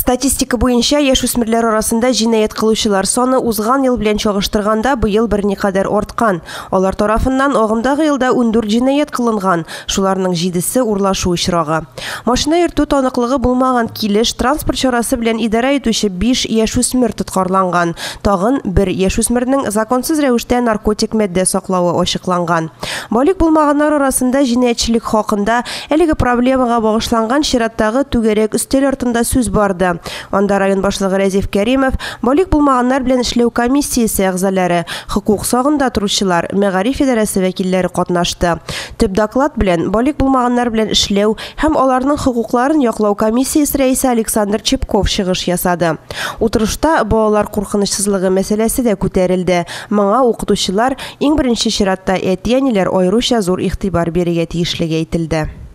Статистика буенча яшүсмерләр арасында җинаять кылучылар саны узган ел белән чагыштырганда быел берникадәр арткан. Алар тарафыннан агымдагы елда 14 җинаять кылынган, шуларның 7се урлашу очрагы. Машина йөртү таныклыгы булмаган килеш транспорт чарасы белән идарә итүче 5 яшүсмер тоткарланган. Тагын бер яшүсмернең законсыз рәвештә наркотик мәддә саклавы ачыкланган. Балик булмаганнар арасында җинаятьчелек хакында әлеге проблемага багышланган чираттагы түгәрәк өстәл артында сүз барды. Анда район башлыгы Рәзиф Кәримов балик булмаганнар белән эшләү комиссиясе әгъзалары, хукук сагында торучылар, мәгариф идарәсе вәкилләре катнашты. Төп доклад белән балик булмаганнар белән эшләү һәм аларның хукукларын яклау комиссиясе рәисе Александр Чепков чыгыш ясады. Утырышта балалар куркынычсызлыгы мәсьәләсе дә күтәрелде. Моңа укытучылар иң беренче чиратта әти-әниләр аеруча зур игътибар бирергә тиешлеге әйтелде.